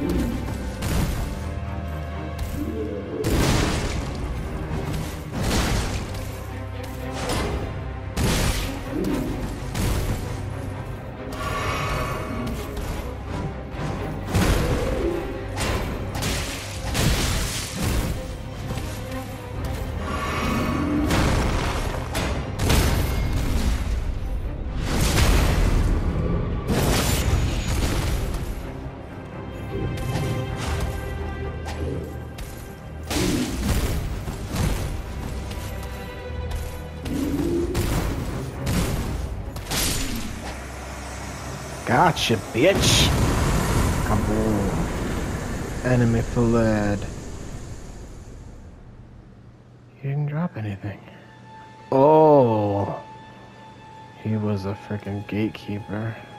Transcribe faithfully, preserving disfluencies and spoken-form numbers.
Gotcha, bitch! Kaboom. Enemy fled. He didn't drop anything. Oh! He was a freaking gatekeeper.